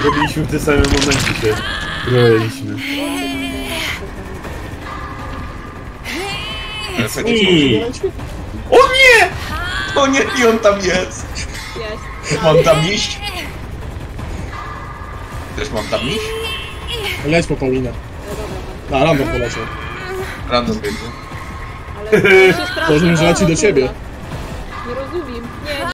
robiliśmy w tym samym momencie się brojeliśmy. O nie! O nie, i on tam jest! Jest. Mam tam iść? Też mam tam iść? Leć po Paulinę. A, random poleciał. Random biegnie. Ale to się strasznie Rozumiem, że leci do ciebie. Nie rozumiem. Nie.